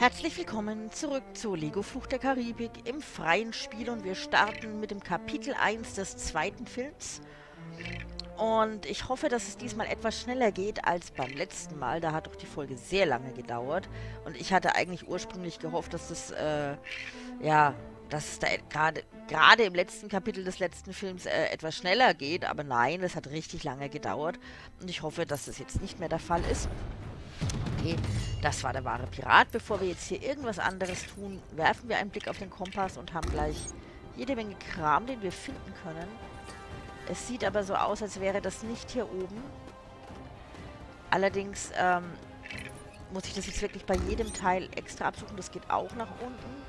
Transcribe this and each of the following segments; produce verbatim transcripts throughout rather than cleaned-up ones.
Herzlich willkommen zurück zu Lego Fluch der Karibik im freien Spiel und wir starten mit dem Kapitel eins des zweiten Films. Und ich hoffe, dass es diesmal etwas schneller geht als beim letzten Mal. Da hat doch die Folge sehr lange gedauert. Und ich hatte eigentlich ursprünglich gehofft, dass es, äh, ja, dass es da gerade gerade im letzten Kapitel des letzten Films äh, etwas schneller geht. Aber nein, es hat richtig lange gedauert. Und ich hoffe, dass das jetzt nicht mehr der Fall ist. Okay, das war der wahre Pirat. Bevor wir jetzt hier irgendwas anderes tun, werfen wir einen Blick auf den Kompass und haben gleich jede Menge Kram, den wir finden können. Es sieht aber so aus, als wäre das nicht hier oben. Allerdings ähm, muss ich das jetzt wirklich bei jedem Teil extra absuchen. Das geht auch nach unten.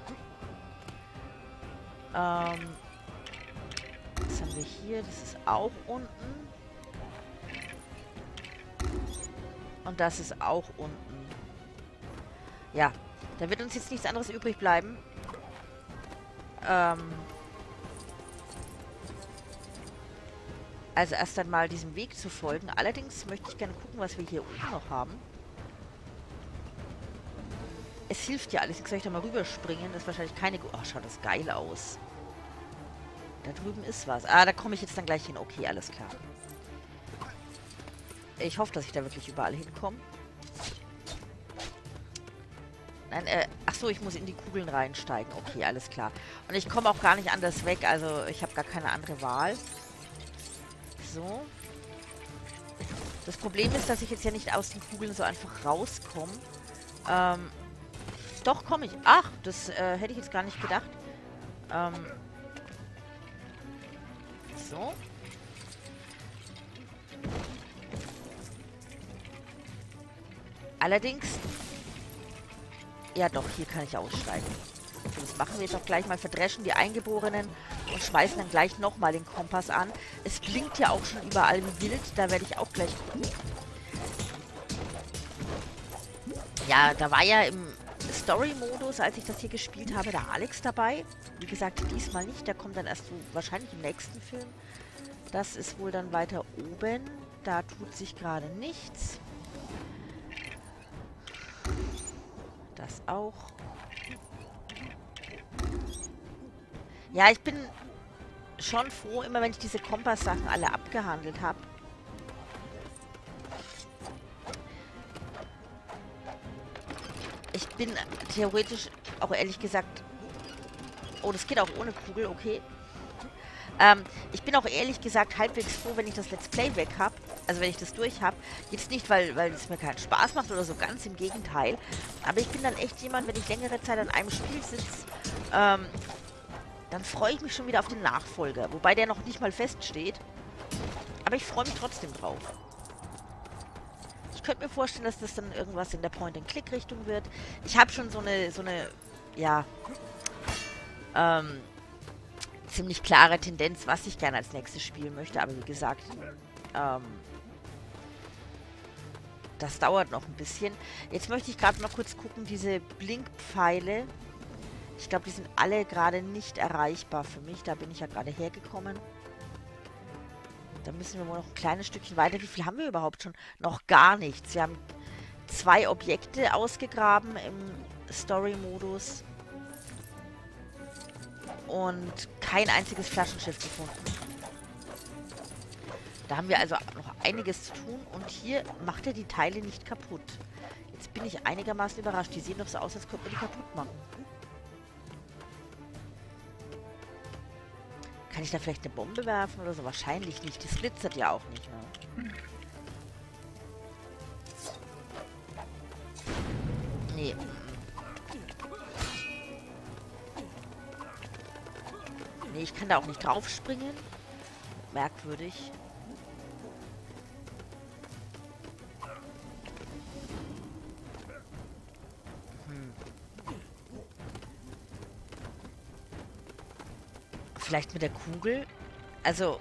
Ähm, was haben wir hier? Das ist auch unten. Und das ist auch unten. Ja, da wird uns jetzt nichts anderes übrig bleiben. Ähm... Also erst einmal diesem Weg zu folgen. Allerdings möchte ich gerne gucken, was wir hier oben noch haben. Es hilft ja alles. Jetzt soll ich da mal rüberspringen. Das ist wahrscheinlich keine... Oh, schaut das geil aus. Da drüben ist was. Ah, da komme ich jetzt dann gleich hin. Okay, alles klar. Ich hoffe, dass ich da wirklich überall hinkomme. Nein, äh... Ach so, ich muss in die Kugeln reinsteigen. Okay, alles klar. Und ich komme auch gar nicht anders weg. Also, ich habe gar keine andere Wahl. So. Das Problem ist, dass ich jetzt ja nicht aus den Kugeln so einfach rauskomme. Ähm, doch, komme ich. Ach, das äh, hätte ich jetzt gar nicht gedacht. Ähm, so. Allerdings... Ja doch, hier kann ich aussteigen. So, das machen wir jetzt auch gleich mal. Verdreschen die Eingeborenen und schmeißen dann gleich nochmal den Kompass an. Es blinkt ja auch schon überall wie wild. Da werde ich auch gleich gucken. Ja, da war ja im Story-Modus, als ich das hier gespielt habe, der Alex dabei. Wie gesagt, diesmal nicht. Der kommt dann erst so wahrscheinlich im nächsten Film. Das ist wohl dann weiter oben. Da tut sich gerade nichts. Das auch. Ja, ich bin schon froh, immer wenn ich diese Kompass-Sachen alle abgehandelt habe. Ich bin theoretisch auch ehrlich gesagt... Oh, das geht auch ohne Kugel, okay. Ähm, ich bin auch ehrlich gesagt halbwegs froh, wenn ich das Let's Play weg habe. Also wenn ich das durch habe. Jetzt nicht, weil, weil es mir keinen Spaß macht oder so, ganz im Gegenteil. Aber ich bin dann echt jemand, wenn ich längere Zeit an einem Spiel sitze, ähm, dann freue ich mich schon wieder auf den Nachfolger. Wobei der noch nicht mal feststeht. Aber ich freue mich trotzdem drauf. Ich könnte mir vorstellen, dass das dann irgendwas in der Point-and-Click-Richtung wird. Ich habe schon so eine, so eine, ja, ähm, ziemlich klare Tendenz, was ich gerne als nächstes spielen möchte. Aber wie gesagt, ähm, das dauert noch ein bisschen. Jetzt möchte ich gerade mal kurz gucken, diese Blinkpfeile. Ich glaube, die sind alle gerade nicht erreichbar für mich. Da bin ich ja gerade hergekommen. Da müssen wir wohl noch ein kleines Stückchen weiter. Wie viel haben wir überhaupt schon? Noch gar nichts. Wir haben zwei Objekte ausgegraben im Story-Modus. Und kein einziges Flaschenschiff gefunden. Da haben wir also noch einiges zu tun. Und hier macht er die Teile nicht kaputt. Jetzt bin ich einigermaßen überrascht. Die sehen doch so aus, als könnte man die kaputt machen. Kann ich da vielleicht eine Bombe werfen oder so? Wahrscheinlich nicht. Das glitzert ja auch nicht mehr. Nee. Nee, ich kann da auch nicht drauf springen. Merkwürdig. Hm. Vielleicht mit der Kugel? Also...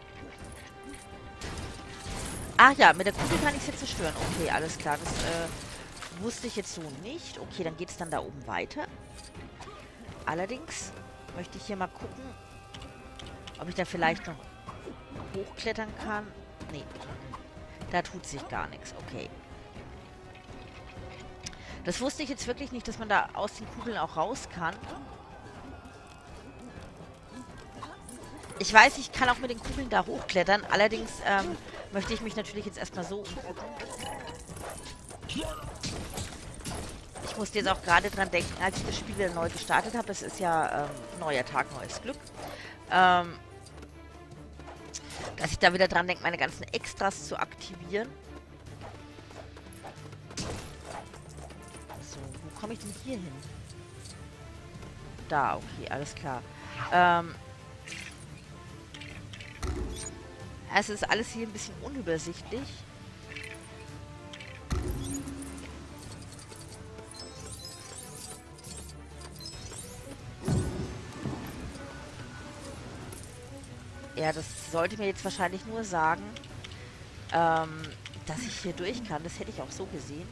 Ach ja, mit der Kugel kann ich es jetzt zerstören. Okay, alles klar. Das äh, wusste ich jetzt so nicht. Okay, dann geht es dann da oben weiter. Allerdings möchte ich hier mal gucken, ob ich da vielleicht noch hochklettern kann. Nee, da tut sich gar nichts. Okay. Das wusste ich jetzt wirklich nicht, dass man da aus den Kugeln auch raus kann. Ich weiß, ich kann auch mit den Kugeln da hochklettern. Allerdings ähm, möchte ich mich natürlich jetzt erstmal so umgucken. Ich musste jetzt auch gerade dran denken, als ich das Spiel wieder neu gestartet habe. Es ist ja ähm, neuer Tag, neues Glück. Ähm, dass ich da wieder dran denke, meine ganzen Extras zu aktivieren. So, wo komme ich denn hier hin? Da, okay, alles klar. Ähm, es ist alles hier ein bisschen unübersichtlich. Ja, das sollte mir jetzt wahrscheinlich nur sagen, ähm, dass ich hier durch kann. Das hätte ich auch so gesehen.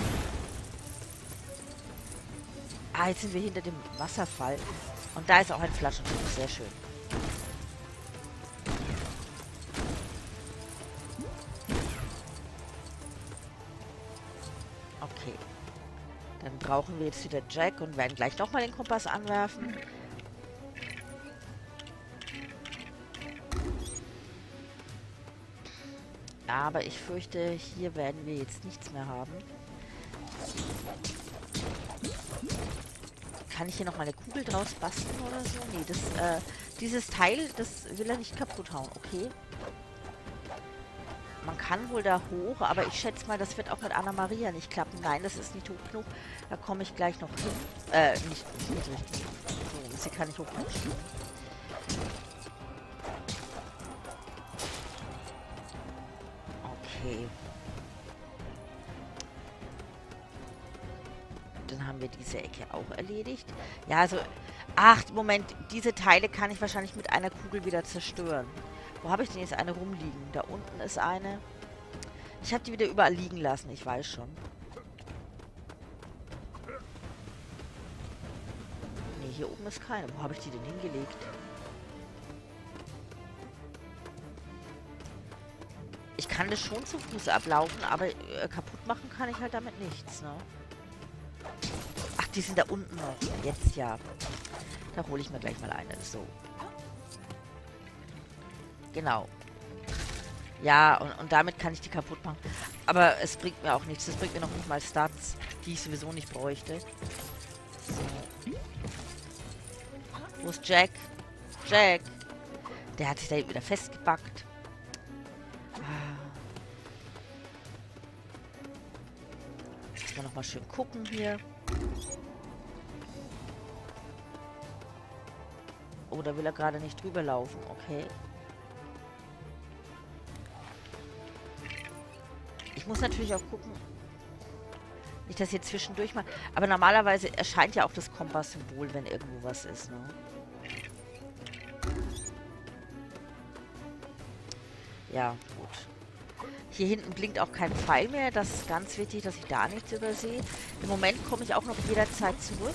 Ah, jetzt sind wir hinter dem Wasserfall. Und da ist auch ein Flaschenschiff. Sehr schön. Okay. Dann brauchen wir jetzt wieder Jack und werden gleich nochmal den Kompass anwerfen. Aber ich fürchte, hier werden wir jetzt nichts mehr haben. Kann ich hier noch mal eine Kugel draus basteln oder so? Nee, das, äh, dieses Teil, das will er nicht kaputt hauen. Okay. Man kann wohl da hoch, aber ich schätze mal, das wird auch mit Anna Maria nicht klappen. Nein, das ist nicht hoch genug. Da komme ich gleich noch hin. Äh, nicht, nicht richtig. So, sie kann nicht hoch genug stehen. Okay. Dann haben wir diese Ecke auch erledigt. Ja, also... Ach, Moment. Diese Teile kann ich wahrscheinlich mit einer Kugel wieder zerstören. Wo habe ich denn jetzt eine rumliegen? Da unten ist eine. Ich habe die wieder überall liegen lassen. Ich weiß schon. Nee, hier oben ist keine. Wo habe ich die denn hingelegt? Ich kann das schon zu Fuß ablaufen, aber äh, kaputt machen kann ich halt damit nichts, ne? Ach, die sind da unten noch. Jetzt ja. Da hole ich mir gleich mal eine. So. Genau. Ja, und, und damit kann ich die kaputt machen. Aber es bringt mir auch nichts. Das bringt mir noch nicht mal Stats, die ich sowieso nicht bräuchte. So. Wo ist Jack? Jack! Der hat sich da wieder festgebackt. Mal noch mal schön gucken hier. Oh, da will er gerade nicht drüber laufen. Okay. Ich muss natürlich auch gucken. Nicht, dass hier zwischendurch mal... Aber normalerweise erscheint ja auch das Kompass-Symbol, wenn irgendwo was ist, ne? Ja, gut. Hier hinten blinkt auch kein Pfeil mehr. Das ist ganz wichtig, dass ich da nichts übersehe. Im Moment komme ich auch noch jederzeit zurück.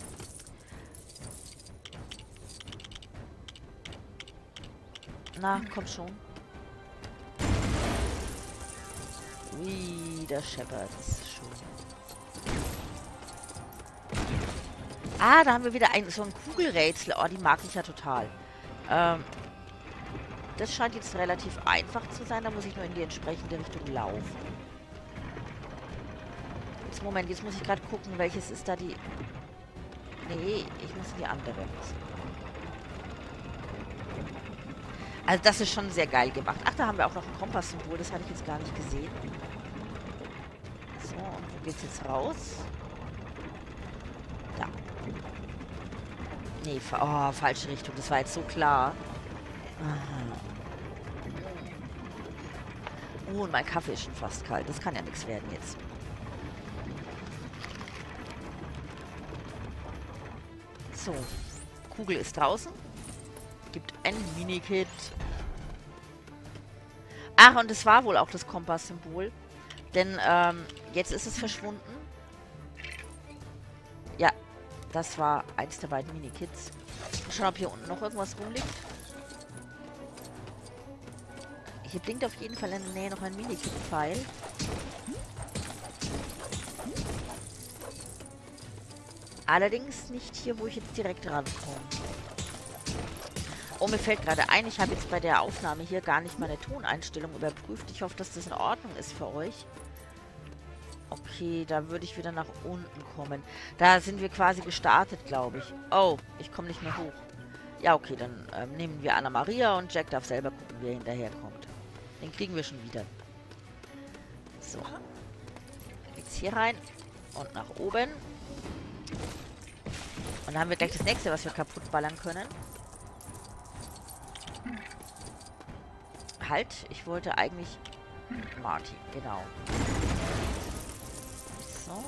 Na, komm schon. Ui, da scheppert's schon. Ah, da haben wir wieder ein, so ein Kugelrätsel. Oh, die mag ich ja total. Ähm, das scheint jetzt relativ einfach zu sein. Da muss ich nur in die entsprechende Richtung laufen. Jetzt, Moment, jetzt muss ich gerade gucken, welches ist da die... Nee, ich muss in die andere. Also das ist schon sehr geil gemacht. Ach, da haben wir auch noch ein Kompass-Symbol. Das hatte ich jetzt gar nicht gesehen. So, und wo geht's jetzt raus? Da. Nee, oh, falsche Richtung. Das war jetzt so klar. Aha. Oh, und mein Kaffee ist schon fast kalt. Das kann ja nichts werden jetzt. So. Kugel ist draußen. Gibt ein Minikit. Ach, und es war wohl auch das Kompass-Symbol. Denn ähm, jetzt ist es verschwunden. Ja, das war eins der beiden Minikits. Schauen, ob hier unten noch irgendwas rumliegt. Hier blinkt auf jeden Fall in der Nähe noch ein Minikit-Pfeil. Allerdings nicht hier, wo ich jetzt direkt rankomme. Oh, mir fällt gerade ein, ich habe jetzt bei der Aufnahme hier gar nicht meine Toneinstellung überprüft. Ich hoffe, dass das in Ordnung ist für euch. Okay, da würde ich wieder nach unten kommen. Da sind wir quasi gestartet, glaube ich. Oh, ich komme nicht mehr hoch. Ja, okay, dann ähm, nehmen wir Anna-Maria und Jack darf selber gucken, wie er hinterherkommt. Den kriegen wir schon wieder. So. Jetzt hier rein und nach oben. Und dann haben wir gleich das nächste, was wir kaputt ballern können. Halt, ich wollte eigentlich... Martin, genau. So.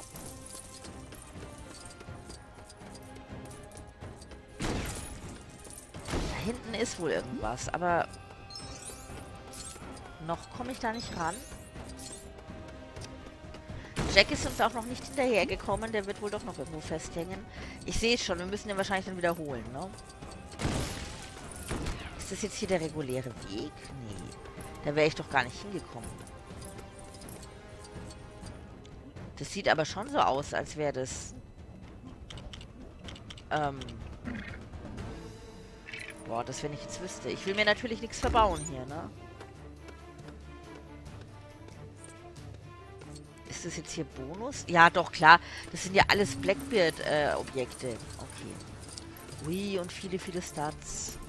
Da hinten ist wohl irgendwas, aber... Noch komme ich da nicht ran. Jack ist uns auch noch nicht hinterhergekommen. Der wird wohl doch noch irgendwo festhängen. Ich sehe es schon. Wir müssen den wahrscheinlich dann wiederholen, ne? Ist das jetzt hier der reguläre Weg? Nee. Da wäre ich doch gar nicht hingekommen. Das sieht aber schon so aus, als wäre das... Ähm... Boah, das wenn ich jetzt wüsste. Ich will mir natürlich nichts verbauen hier, ne? Ist das jetzt hier Bonus? Ja, doch, klar. Das sind ja alles Blackbeard-Objekte. Äh, okay. Ui, und viele, viele Stats.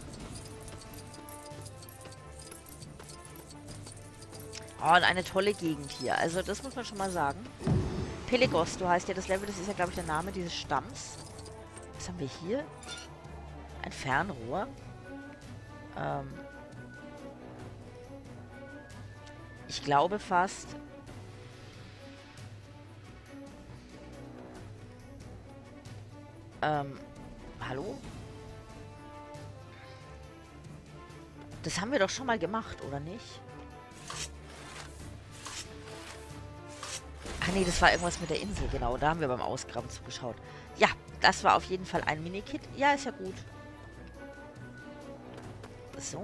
Oh, und eine tolle Gegend hier. Also, das muss man schon mal sagen. Pelegosto heißt ja das Level. Das ist ja, glaube ich, der Name dieses Stamms. Was haben wir hier? Ein Fernrohr. Ähm. Ich glaube fast... Ähm, hallo? Das haben wir doch schon mal gemacht, oder nicht? Ach nee, das war irgendwas mit der Insel, genau. Da haben wir beim Ausgraben zugeschaut. Ja, das war auf jeden Fall ein Minikit. Ja, ist ja gut. So.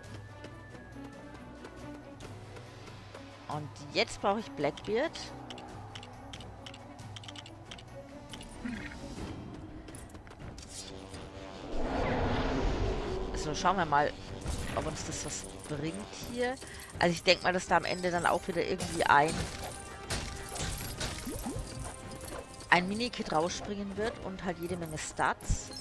Und jetzt brauche ich Blackbeard. So, schauen wir mal, ob uns das was bringt hier. Also ich denke mal, dass da am Ende dann auch wieder irgendwie ein ein Minikit rausspringen wird und halt jede Menge Stats.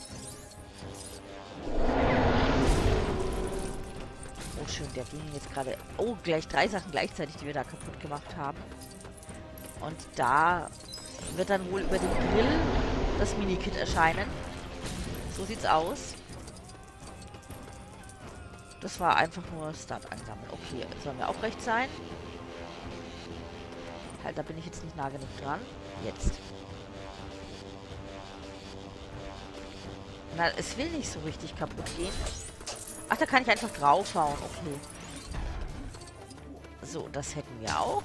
Oh schön, der ging jetzt gerade... Oh, gleich drei Sachen gleichzeitig, die wir da kaputt gemacht haben. Und da wird dann wohl über den Grill das Minikit erscheinen. So sieht's aus. Das war einfach nur Start einsammeln. Okay, sollen wir aufrecht sein? Halt, da bin ich jetzt nicht nah genug dran. Jetzt. Na, es will nicht so richtig kaputt gehen. Ach, da kann ich einfach draufhauen. Okay. So, das hätten wir auch.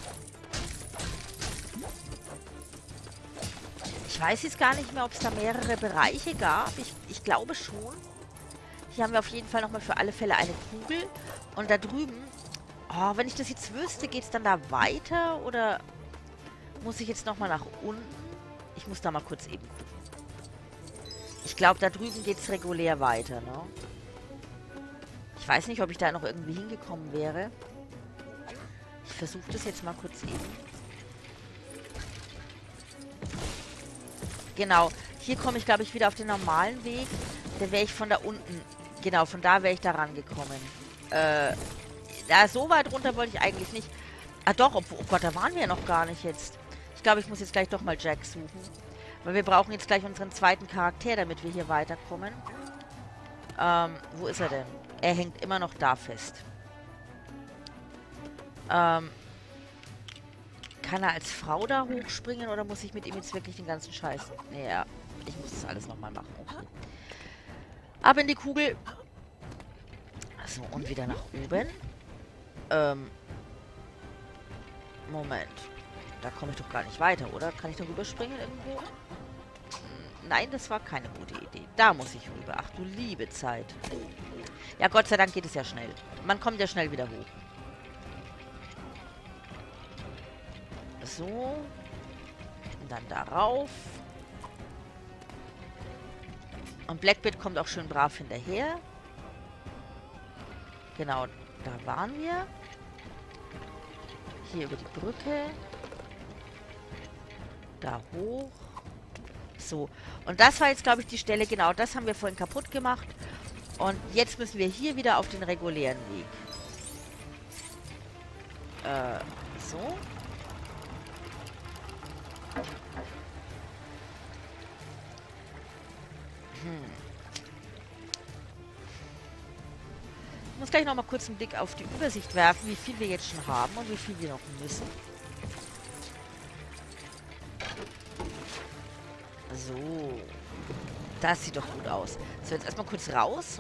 Ich weiß jetzt gar nicht mehr, ob es da mehrere Bereiche gab. Ich, ich glaube schon. Hier haben wir auf jeden Fall nochmal für alle Fälle eine Kugel. Und da drüben... Oh, wenn ich das jetzt wüsste, geht es dann da weiter? Oder muss ich jetzt nochmal nach unten? Ich muss da mal kurz eben gucken. Ich glaube, da drüben geht es regulär weiter, ne? Ich weiß nicht, ob ich da noch irgendwie hingekommen wäre. Ich versuche das jetzt mal kurz eben. Genau. Hier komme ich, glaube ich, wieder auf den normalen Weg. Da wäre ich von da unten... Genau, von da wäre ich da rangekommen. Äh, ja, so weit runter wollte ich eigentlich nicht. Ah doch, obwohl, oh Gott, da waren wir ja noch gar nicht jetzt. Ich glaube, ich muss jetzt gleich doch mal Jack suchen. Weil wir brauchen jetzt gleich unseren zweiten Charakter, damit wir hier weiterkommen. Ähm, wo ist er denn? Er hängt immer noch da fest. Ähm, kann er als Frau da hochspringen oder muss ich mit ihm jetzt wirklich den ganzen Scheiß... Ja, ich muss das alles nochmal machen. Okay. Ab in die Kugel. So, und wieder nach oben. Ähm. Moment. Da komme ich doch gar nicht weiter, oder? Kann ich da rüberspringen irgendwo? Nein, das war keine gute Idee. Da muss ich rüber. Ach du liebe Zeit. Ja, Gott sei Dank geht es ja schnell. Man kommt ja schnell wieder hoch. So. Und dann darauf. Und Blackbeard kommt auch schön brav hinterher. Genau, da waren wir. Hier über die Brücke. Da hoch. So. Und das war jetzt, glaube ich, die Stelle. Genau, das haben wir vorhin kaputt gemacht. Und jetzt müssen wir hier wieder auf den regulären Weg. Äh, so. Hm. Ich muss gleich noch mal kurz einen Blick auf die Übersicht werfen, wie viel wir jetzt schon haben und wie viel wir noch müssen. So. Das sieht doch gut aus. So, jetzt erstmal kurz raus.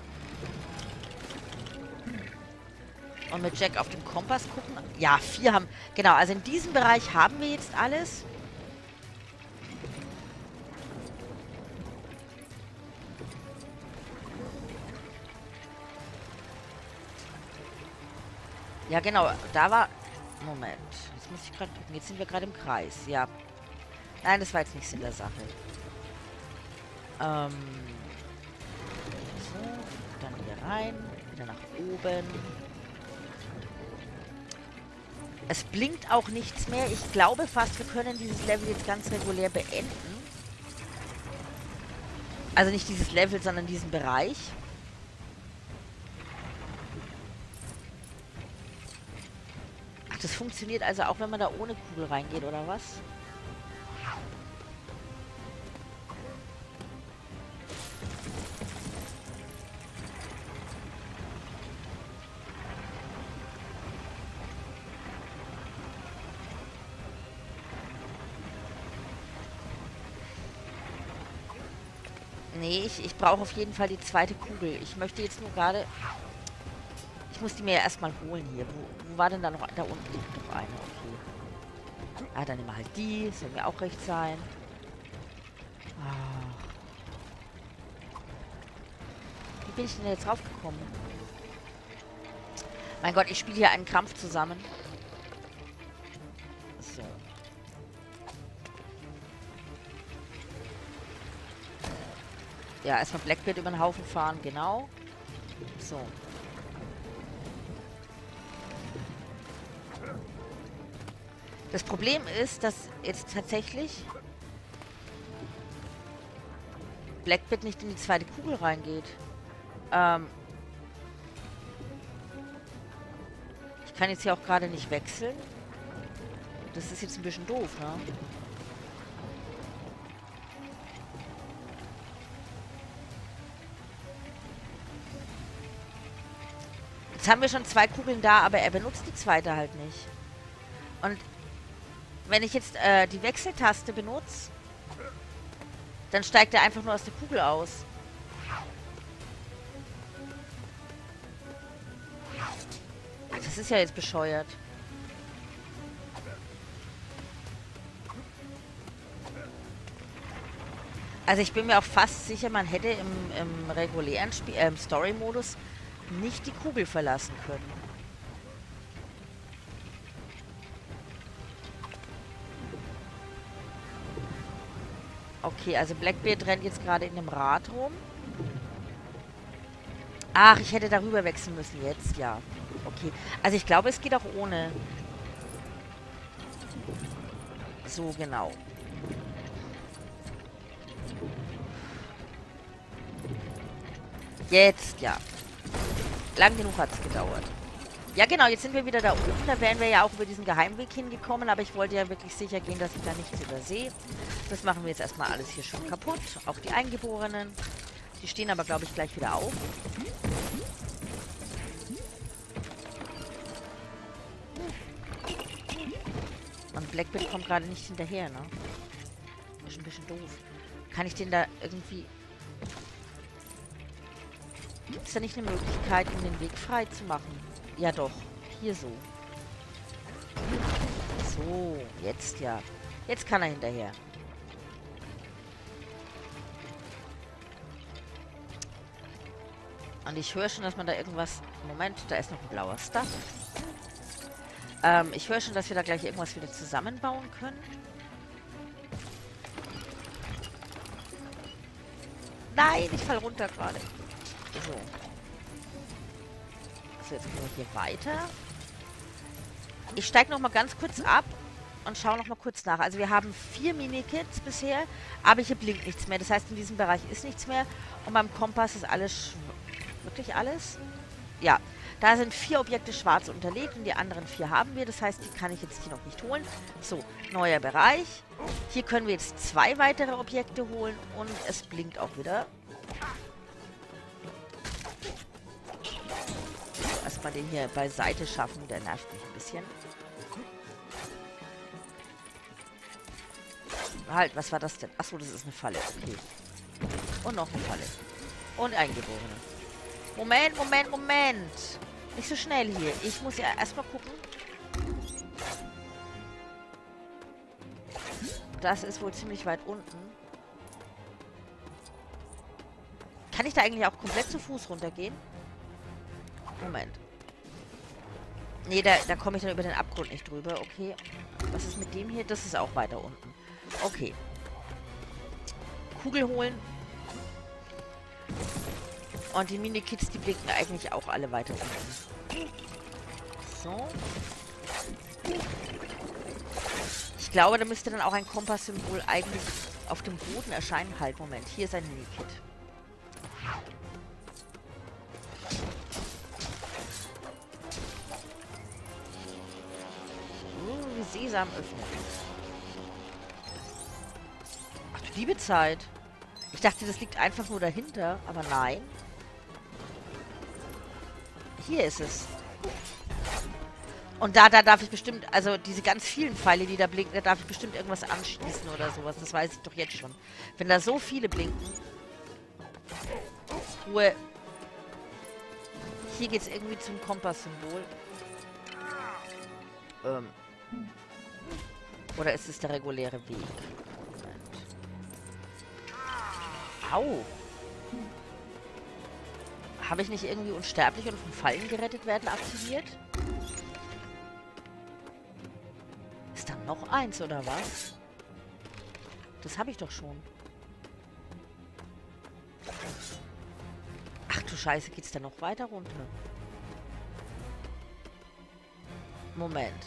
Und mit Jack auf dem Kompass gucken. Ja, vier haben... Genau, also in diesem Bereich haben wir jetzt alles. Ja, genau, da war... Moment, jetzt muss ich gerade gucken. Jetzt sind wir gerade im Kreis, ja. Nein, das war jetzt nicht Sinn der Sache. Ähm... So, dann hier rein, wieder nach oben. Es blinkt auch nichts mehr. Ich glaube fast, wir können dieses Level jetzt ganz regulär beenden. Also nicht dieses Level, sondern diesen Bereich. Ach, das funktioniert also auch, wenn man da ohne Kugel reingeht, oder was? Nee, ich, ich brauche auf jeden Fall die zweite Kugel. Ich möchte jetzt nur gerade... Ich muss die mir ja erstmal holen hier. Wo, wo war denn da noch... Da unten liegt noch eine, okay. Ah, dann nehmen wir halt die. Soll mir auch recht sein. Ah. Wie bin ich denn jetzt raufgekommen? Mein Gott, ich spiele hier einen Kampf zusammen. So. Ja, erstmal Blackbeard über den Haufen fahren, genau. So. Das Problem ist, dass jetzt tatsächlich Blackbeard nicht in die zweite Kugel reingeht. Ähm ich kann jetzt hier auch gerade nicht wechseln. Das ist jetzt ein bisschen doof, ne? Jetzt haben wir schon zwei Kugeln da, aber er benutzt die zweite halt nicht. Und wenn ich jetzt äh, die Wechseltaste benutze, dann steigt er einfach nur aus der Kugel aus. Ach, das ist ja jetzt bescheuert. Also ich bin mir auch fast sicher, man hätte im, im regulären Spiel, äh, im Story-Modus nicht die Kugel verlassen können. Okay, also Blackbeard rennt jetzt gerade in dem Rad rum. Ach, ich hätte darüber wechseln müssen jetzt, ja. Okay, also ich glaube, es geht auch ohne. So, genau. Jetzt, ja. Lang genug hat es gedauert. Ja, genau, jetzt sind wir wieder da oben. Da wären wir ja auch über diesen Geheimweg hingekommen, aber ich wollte ja wirklich sicher gehen, dass ich da nichts übersehe. Das machen wir jetzt erstmal alles hier schon kaputt. Auch die Eingeborenen. Die stehen aber, glaube ich, gleich wieder auf. Und Blackbeard kommt gerade nicht hinterher, ne? Ist ein bisschen doof. Kann ich den da irgendwie... Gibt es da nicht eine Möglichkeit, um den Weg frei zu machen? Ja doch. Hier so. So, jetzt ja. Jetzt kann er hinterher. Und ich höre schon, dass man da irgendwas... Moment, da ist noch ein blauer Stuff. Ähm, ich höre schon, dass wir da gleich irgendwas wieder zusammenbauen können. Nein, ich fall runter gerade. So. So, jetzt gehen wir hier weiter. Ich steige noch mal ganz kurz ab und schaue noch mal kurz nach. Also wir haben vier Mini-Kits bisher, aber hier blinkt nichts mehr. Das heißt, in diesem Bereich ist nichts mehr. Und beim Kompass ist alles... Wirklich alles? Ja. Da sind vier Objekte schwarz unterlegt und die anderen vier haben wir. Das heißt, die kann ich jetzt hier noch nicht holen. So, neuer Bereich. Hier können wir jetzt zwei weitere Objekte holen und es blinkt auch wieder. So, erstmal den hier beiseite schaffen, der nervt mich ein bisschen. Halt, was war das denn? Achso, das ist eine Falle. Okay. Und noch eine Falle. Und Eingeborene. Moment, Moment, Moment. Nicht so schnell hier. Ich muss ja erstmal gucken. Das ist wohl ziemlich weit unten. Kann ich da eigentlich auch komplett zu Fuß runtergehen? Moment. Nee, da, da komme ich dann über den Abgrund nicht drüber. Okay. Was ist mit dem hier? Das ist auch weiter unten. Okay. Kugel holen. Und die Mini-Kits, die blicken eigentlich auch alle weiter unten. So. Ich glaube, da müsste dann auch ein Kompass-Symbol eigentlich auf dem Boden erscheinen. Halt, Moment. Hier ist ein Mini-Kit. Uh, Sesam öffnen. Ach du liebe Zeit. Ich dachte, das liegt einfach nur dahinter, aber nein. Hier ist es. Und da, da darf ich bestimmt, also diese ganz vielen Pfeile, die da blinken, da darf ich bestimmt irgendwas anschließen oder sowas. Das weiß ich doch jetzt schon. Wenn da so viele blinken. Ruhe. Hier geht es irgendwie zum Kompass-Symbol. Ähm. Oder ist es der reguläre Weg? Moment. Au. Habe ich nicht irgendwie unsterblich und von Fallen gerettet werden aktiviert? Ist da noch eins, oder was? Das habe ich doch schon. Ach du Scheiße, geht's da noch weiter runter? Moment.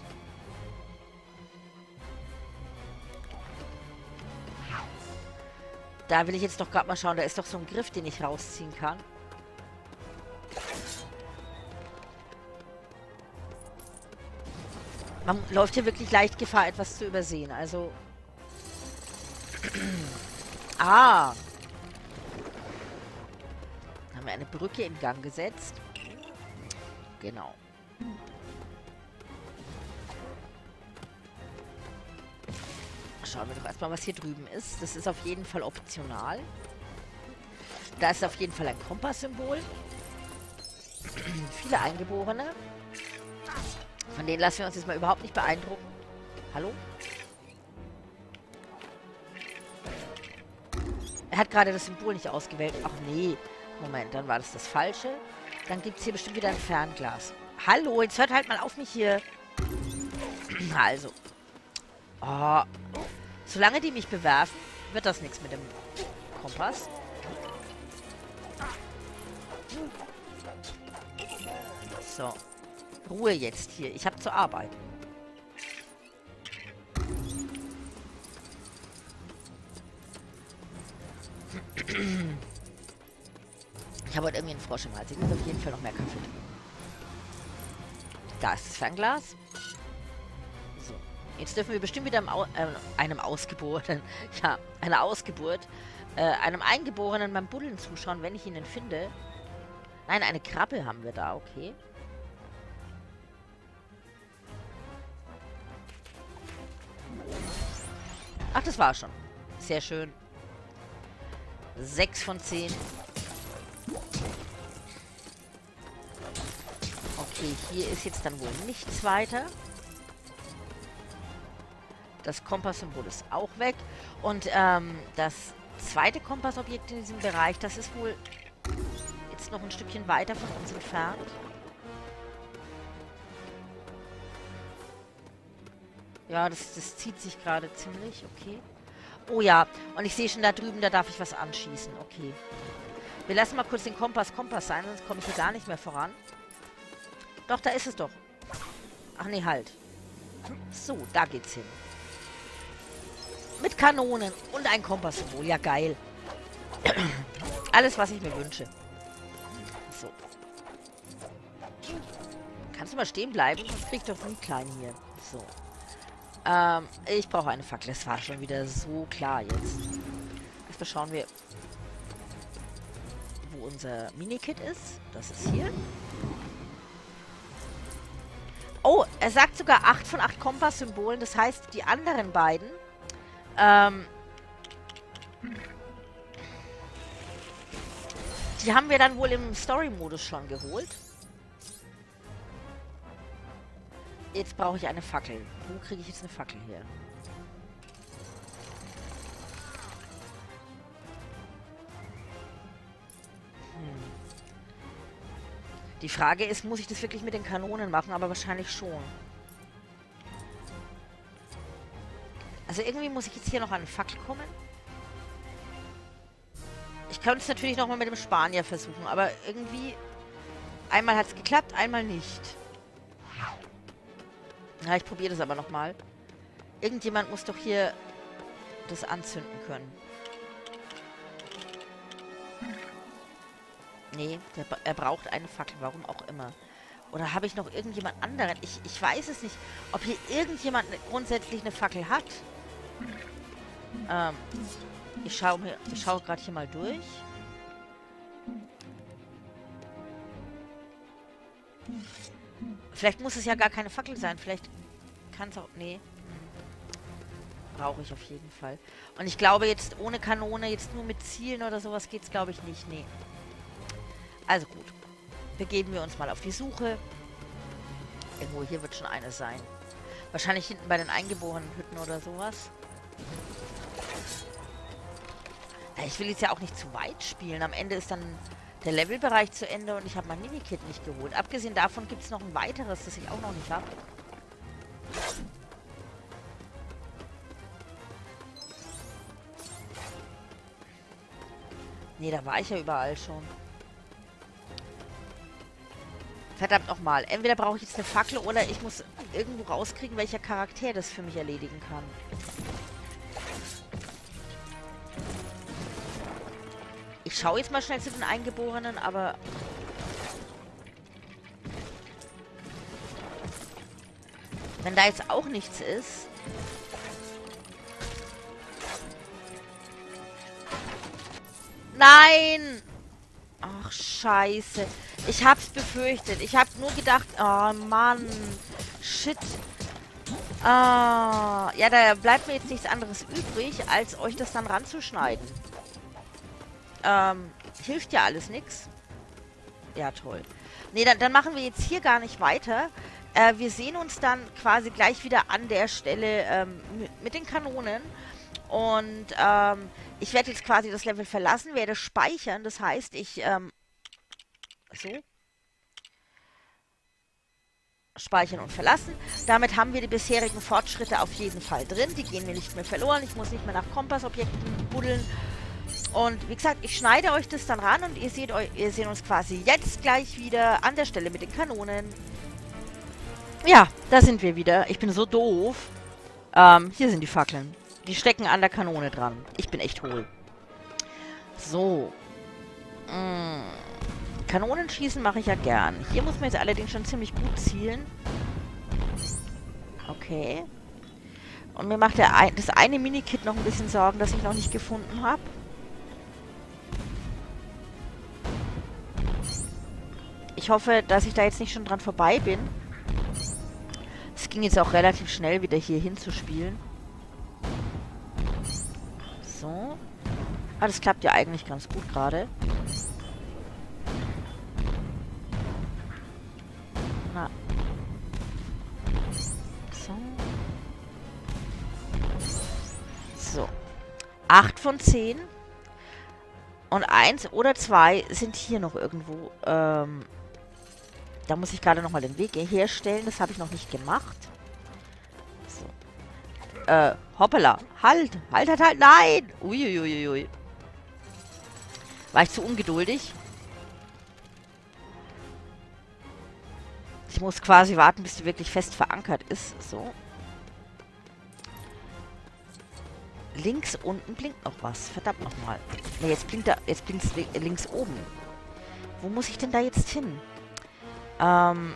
Da will ich jetzt doch gerade mal schauen. Da ist doch so ein Griff, den ich rausziehen kann. Man läuft hier wirklich leicht Gefahr, etwas zu übersehen. Also... ah! Da haben wir eine Brücke in Gang gesetzt. Genau. Schauen wir doch erstmal, was hier drüben ist. Das ist auf jeden Fall optional. Da ist auf jeden Fall ein Kompass-Symbol. Viele Eingeborene. Von denen lassen wir uns jetzt mal überhaupt nicht beeindrucken. Hallo? Er hat gerade das Symbol nicht ausgewählt. Ach nee. Moment, dann war das das Falsche. Dann gibt es hier bestimmt wieder ein Fernglas. Hallo, jetzt hört halt mal auf mich hier. Also. Oh. Solange die mich bewerfen, wird das nichts mit dem Kompass. So. Ruhe jetzt hier. Ich habe zu arbeiten. Ich habe heute irgendwie einen Frosch im Hals. Ich muss auf jeden Fall noch mehr Kaffee trinken. Da ist das Fernglas. So. Jetzt dürfen wir bestimmt wieder Au äh, einem Ausgeborenen, ja, einer Ausgeburt, äh, einem Eingeborenen beim Buddeln zuschauen, wenn ich ihn finde. Nein, eine Krabbe haben wir da, okay. Ach, das war schon. Sehr schön. Sechs von zehn. Okay, hier ist jetzt dann wohl nichts weiter. Das Kompass-Symbol ist auch weg. Und ähm, das zweite Kompassobjekt in diesem Bereich, das ist wohl jetzt noch ein Stückchen weiter von uns entfernt. Ja, das, das zieht sich gerade ziemlich. Okay. Oh ja, und ich sehe schon da drüben, da darf ich was anschießen. Okay. Wir lassen mal kurz den Kompass Kompass sein, sonst komme ich hier gar nicht mehr voran. Doch, da ist es doch. Ach nee, halt. So, da geht's hin. Mit Kanonen und ein Kompasssymbol. Ja, geil. Alles, was ich mir wünsche. So. Kannst du mal stehen bleiben? Sonst krieg ich doch nie klein hier. So. Ähm, ich brauche eine Fackel. Das war schon wieder so klar jetzt. Jetzt schauen wir, wo unser Minikit ist. Das ist hier. Oh, er sagt sogar acht von acht Kompass-Symbolen. Das heißt, die anderen beiden ähm, die haben wir dann wohl im Story-Modus schon geholt. Jetzt brauche ich eine Fackel. Wo kriege ich jetzt eine Fackel her? Hm. Die Frage ist, muss ich das wirklich mit den Kanonen machen? Aber wahrscheinlich schon. Also irgendwie muss ich jetzt hier noch an eine Fackel kommen. Ich könnte es natürlich nochmal mit dem Spanier versuchen, aber irgendwie... Einmal hat es geklappt, einmal nicht. Ja, ich probiere das aber nochmal. Irgendjemand muss doch hier das anzünden können. Nee, der, er braucht eine Fackel, warum auch immer. Oder habe ich noch irgendjemand anderen? Ich, ich weiß es nicht, ob hier irgendjemand ne, grundsätzlich eine Fackel hat. Ähm, ich schaue mir, ich schaue gerade hier mal durch. Vielleicht muss es ja gar keine Fackel sein. Vielleicht kann es auch... Nee. Brauche ich auf jeden Fall. Und ich glaube jetzt ohne Kanone, jetzt nur mit Zielen oder sowas geht es glaube ich nicht. Nee. Also gut. Begeben wir uns mal auf die Suche. Irgendwo hier wird schon eine sein. Wahrscheinlich hinten bei den eingeborenen Hütten oder sowas. Ja, ich will jetzt ja auch nicht zu weit spielen. Am Ende ist dann der Levelbereich zu Ende und ich habe mein Minikit nicht geholt. Abgesehen davon gibt es noch ein weiteres, das ich auch noch nicht habe. Nee, da war ich ja überall schon. Verdammt nochmal. Entweder brauche ich jetzt eine Fackel oder ich muss irgendwo rauskriegen, welcher Charakter das für mich erledigen kann. Ich schaue jetzt mal schnell zu den Eingeborenen, aber... Wenn da jetzt auch nichts ist... Nein! Ach, scheiße. Ich hab's befürchtet. Ich hab nur gedacht, oh Mann. Shit. Ah, ja, da bleibt mir jetzt nichts anderes übrig, als euch das dann ranzuschneiden. Ähm, hilft ja alles nichts. Ja, toll. Nee, dann, dann machen wir jetzt hier gar nicht weiter. Äh, wir sehen uns dann quasi gleich wieder an der Stelle ähm, mit, mit den Kanonen. Und ähm, ich werde jetzt quasi das Level verlassen, werde speichern. Das heißt, ich... Ähm, so. Speichern und verlassen. Damit haben wir die bisherigen Fortschritte auf jeden Fall drin. Die gehen mir nicht mehr verloren. Ich muss nicht mehr nach Kompassobjekten buddeln. Und wie gesagt, ich schneide euch das dann ran und ihr seht, euch, ihr seht uns quasi jetzt gleich wieder an der Stelle mit den Kanonen. Ja, da sind wir wieder. Ich bin so doof. Ähm, hier sind die Fackeln. Die stecken an der Kanone dran. Ich bin echt hohl. So. Mm. Kanonenschießen mache ich ja gern. Hier muss man jetzt allerdings schon ziemlich gut zielen. Okay. Und mir macht der ein, das eine Minikit noch ein bisschen Sorgen, das ich noch nicht gefunden habe. Ich hoffe, dass ich da jetzt nicht schon dran vorbei bin. Es ging jetzt auch relativ schnell, wieder hier hinzuspielen. So. Ah, das klappt ja eigentlich ganz gut gerade. Na. So. So. acht von zehn. Und eins oder zwei sind hier noch irgendwo. Ähm, da muss ich gerade nochmal den Weg herstellen. Das habe ich noch nicht gemacht. So. Äh, hoppala. Halt, halt, halt, halt, nein! Uiuiuiui. War ich zu ungeduldig? Ich muss quasi warten, bis die wirklich fest verankert ist. So. Links unten blinkt noch was. Verdammt nochmal. Ne, jetzt blinkt da, jetzt blinkt es links oben. Wo muss ich denn da jetzt hin? Ähm.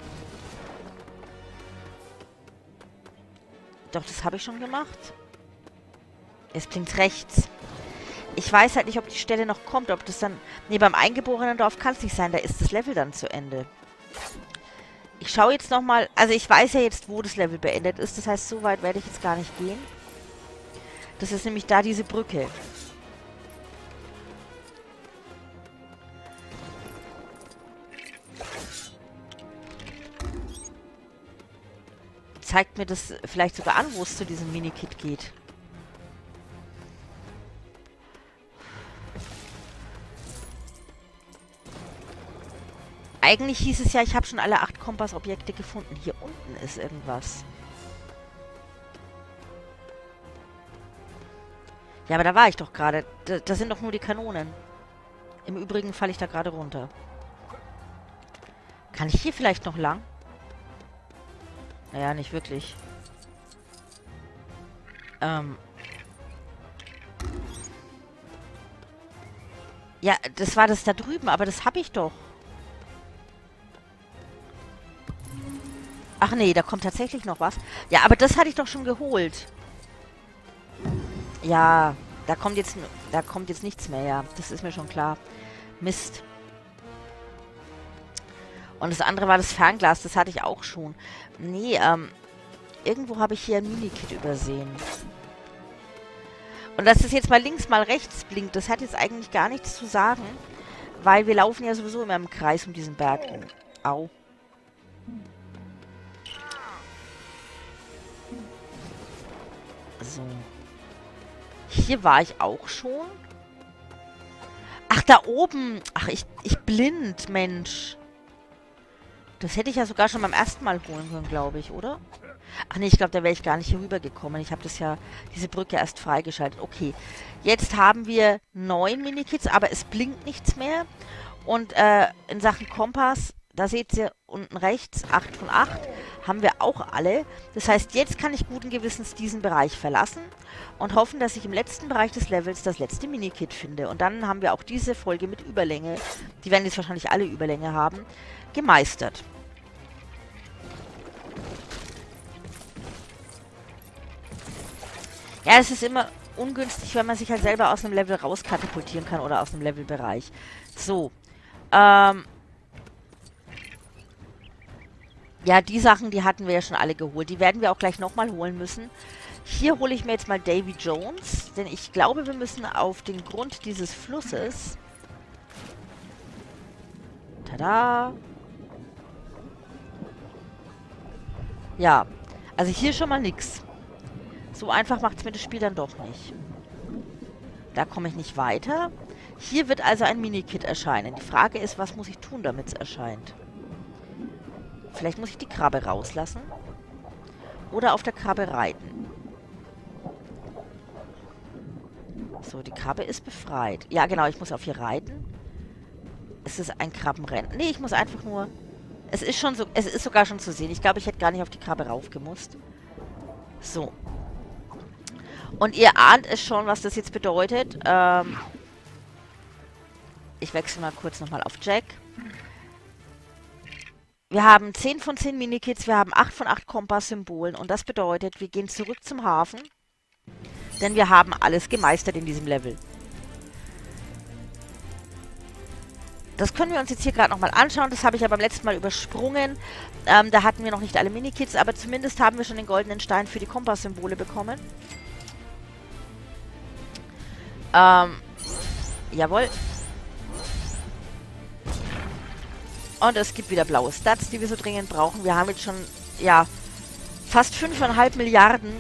Doch, das habe ich schon gemacht. Jetzt blinkt rechts. Ich weiß halt nicht, ob die Stelle noch kommt, ob das dann... Ne, beim eingeborenen Dorf kann es nicht sein. Da ist das Level dann zu Ende. Ich schaue jetzt nochmal... Also ich weiß ja jetzt, wo das Level beendet ist. Das heißt, so weit werde ich jetzt gar nicht gehen. Das ist nämlich da diese Brücke. Zeigt mir das vielleicht sogar an, wo es zu diesem Minikit geht. Eigentlich hieß es ja, ich habe schon alle acht Kompassobjekte gefunden. Hier unten ist irgendwas. Ja, aber da war ich doch gerade. Da, da sind doch nur die Kanonen. Im Übrigen falle ich da gerade runter. Kann ich hier vielleicht noch lang? Naja, nicht wirklich. Ähm. Ja, das war das da drüben, aber das habe ich doch. Ach nee, da kommt tatsächlich noch was. Ja, aber das hatte ich doch schon geholt. Ja, da kommt jetzt, da kommt jetzt nichts mehr, ja. Das ist mir schon klar. Mist. Und das andere war das Fernglas, das hatte ich auch schon. Nee, ähm, irgendwo habe ich hier ein Minikit übersehen. Und dass es jetzt mal links, mal rechts blinkt, das hat jetzt eigentlich gar nichts zu sagen. Weil wir laufen ja sowieso immer im Kreis um diesen Berg rum. Au. So. Hier war ich auch schon. Ach, da oben. Ach, ich, ich blind, Mensch. Das hätte ich ja sogar schon beim ersten Mal holen können, glaube ich, oder? Ach nee, ich glaube, da wäre ich gar nicht hier rübergekommen. Ich habe das ja, diese Brücke erst freigeschaltet. Okay, jetzt haben wir neun Minikits, aber es blinkt nichts mehr. Und äh, in Sachen Kompass, da seht ihr unten rechts, acht von acht, haben wir auch alle. Das heißt, jetzt kann ich guten Gewissens diesen Bereich verlassen und hoffen, dass ich im letzten Bereich des Levels das letzte Minikit finde. Und dann haben wir auch diese Folge mit Überlänge, die werden jetzt wahrscheinlich alle Überlänge haben, gemeistert. Ja, es ist immer ungünstig, wenn man sich halt selber aus einem Level rauskatapultieren kann oder aus einem Levelbereich. So. Ähm. Ja, die Sachen, die hatten wir ja schon alle geholt. Die werden wir auch gleich nochmal holen müssen. Hier hole ich mir jetzt mal Davy Jones, denn ich glaube, wir müssen auf den Grund dieses Flusses... Tada! Ja, also hier schon mal nix. So einfach macht es mir das Spiel dann doch nicht. Da komme ich nicht weiter. Hier wird also ein Minikit erscheinen. Die Frage ist, was muss ich tun, damit es erscheint? Vielleicht muss ich die Krabbe rauslassen. Oder auf der Krabbe reiten. So, die Krabbe ist befreit. Ja, genau, ich muss auf ihr reiten. Es ist ein Krabbenrennen. Nee, ich muss einfach nur... Es ist schon so... Es ist sogar schon zu sehen. Ich glaube, ich hätte gar nicht auf die Krabbe raufgemusst. So. Und ihr ahnt es schon, was das jetzt bedeutet. Ähm... Ich wechsle mal kurz nochmal auf Jack. Wir haben zehn von zehn Minikits, wir haben acht von acht Kompass-Symbolen und das bedeutet, wir gehen zurück zum Hafen, denn wir haben alles gemeistert in diesem Level. Das können wir uns jetzt hier gerade nochmal anschauen, das habe ich ja beim letzten Mal übersprungen. Ähm, da hatten wir noch nicht alle Minikits, aber zumindest haben wir schon den goldenen Stein für die Kompass-Symbole bekommen. Ähm, jawohl. Und es gibt wieder blaue Stats, die wir so dringend brauchen. Wir haben jetzt schon, ja, fast fünfeinhalb Milliarden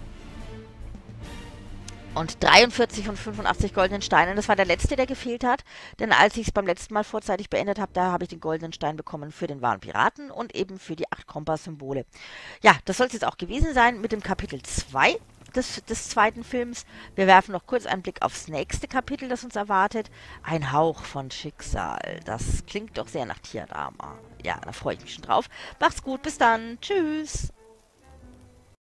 und dreiundvierzig von fünfundachtzig goldenen Steinen. Das war der letzte, der gefehlt hat. Denn als ich es beim letzten Mal vorzeitig beendet habe, da habe ich den goldenen Stein bekommen für den wahren Piraten und eben für die acht Kompass-Symbole. Ja, das soll es jetzt auch gewesen sein mit dem Kapitel zwei. des, des zweiten Films. Wir werfen noch kurz einen Blick aufs nächste Kapitel, das uns erwartet. Ein Hauch von Schicksal. Das klingt doch sehr nach Tierdrama. Ja, da freue ich mich schon drauf. Macht's gut, bis dann. Tschüss.